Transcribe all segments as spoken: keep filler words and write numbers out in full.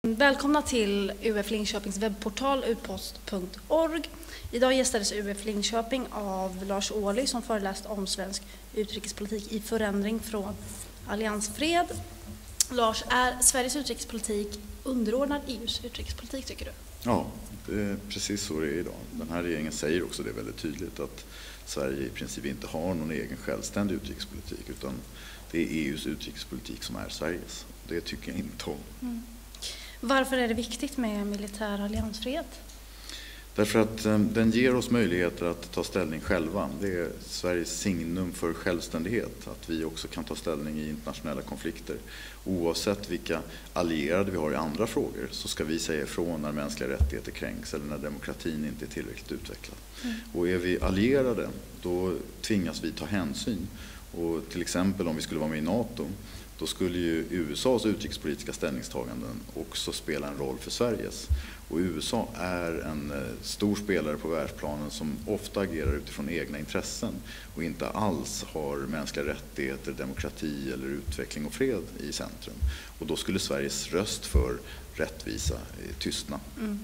Välkomna till U F Linköpings webbportal utpost punkt org. Idag gästades U F Linköping av Lars Ohly som föreläst om svensk utrikespolitik i förändring från alliansfred. Lars, är Sveriges utrikespolitik underordnad E U:s utrikespolitik, tycker du? Ja, det är precis så det är idag. Den här regeringen säger också det väldigt tydligt, att Sverige i princip inte har någon egen självständig utrikespolitik, utan det är E U:s utrikespolitik som är Sveriges. Det tycker jag inte om. Mm. Varför är det viktigt med militär alliansfrihet? Därför att den ger oss möjligheter att ta ställning själva. Det är Sveriges signum för självständighet, att vi också kan ta ställning i internationella konflikter. Oavsett vilka allierade vi har i andra frågor så ska vi säga ifrån när mänskliga rättigheter kränks eller när demokratin inte är tillräckligt utvecklad. Mm. Och är vi allierade, då tvingas vi ta hänsyn. Och till exempel om vi skulle vara med i NATO, då skulle ju U S A:s utrikespolitiska ställningstaganden också spela en roll för Sveriges. Och U S A är en stor spelare på världsplanen som ofta agerar utifrån egna intressen och inte alls har mänskliga rättigheter, demokrati eller utveckling och fred i centrum. Och då skulle Sveriges röst för rättvisa tystna. Mm.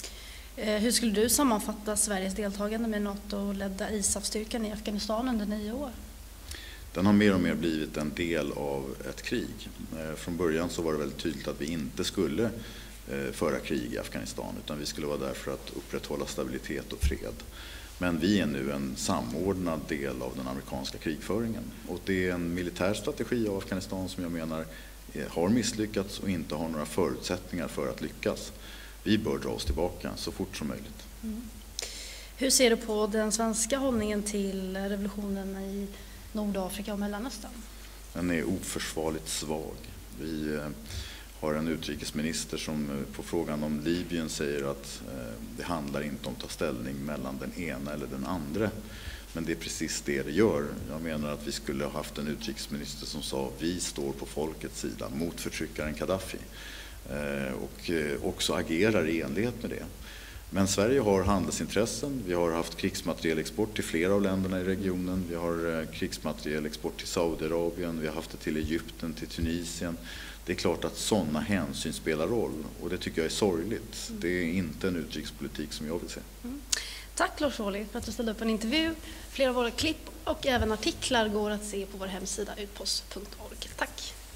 Hur skulle du sammanfatta Sveriges deltagande med NATO-ledda I S A F-styrkan i Afghanistan under nio år? Den har mer och mer blivit en del av ett krig. Från början så var det väldigt tydligt att vi inte skulle föra krig i Afghanistan, utan vi skulle vara där för att upprätthålla stabilitet och fred. Men vi är nu en samordnad del av den amerikanska krigföringen. Och det är en militär strategi av Afghanistan som jag menar har misslyckats och inte har några förutsättningar för att lyckas. Vi bör dra oss tillbaka så fort som möjligt. Mm. Hur ser du på den svenska hållningen till revolutionen i Nordafrika och Mellanöstern? Den är oförsvarligt svag. Vi har en utrikesminister som på frågan om Libyen säger att det handlar inte om att ta ställning mellan den ena eller den andra. Men det är precis det det gör. Jag menar att vi skulle ha haft en utrikesminister som sa vi står på folkets sida mot förtryckaren Gaddafi. Och också agerar i enlighet med det. Men Sverige har handelsintressen. Vi har haft krigsmaterielexport till flera av länderna i regionen. Vi har krigsmaterielexport till Saudiarabien. Vi har haft det till Egypten, till Tunisien. Det är klart att sådana hänsyn spelar roll. Och det tycker jag är sorgligt. Det är inte en utrikespolitik som jag vill se. Mm. Tack Lars Ohly för att du ställde upp en intervju. Flera av våra klipp och även artiklar går att se på vår hemsida utpost punkt org. Tack!